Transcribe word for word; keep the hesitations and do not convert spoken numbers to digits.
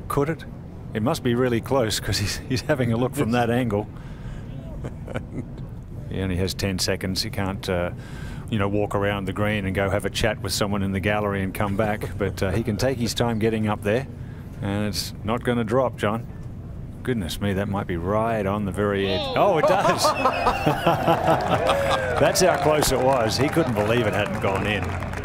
Could it? It must be really close because he's, he's having a look from that angle. He only has ten seconds. He can't, uh, you know, walk around the green and go have a chat with someone in the gallery and come back. But uh, he can take his time getting up there, and it's not going to drop, John. Goodness me, that might be right on the very edge. Oh, it does. That's how close it was. He couldn't believe it hadn't gone in.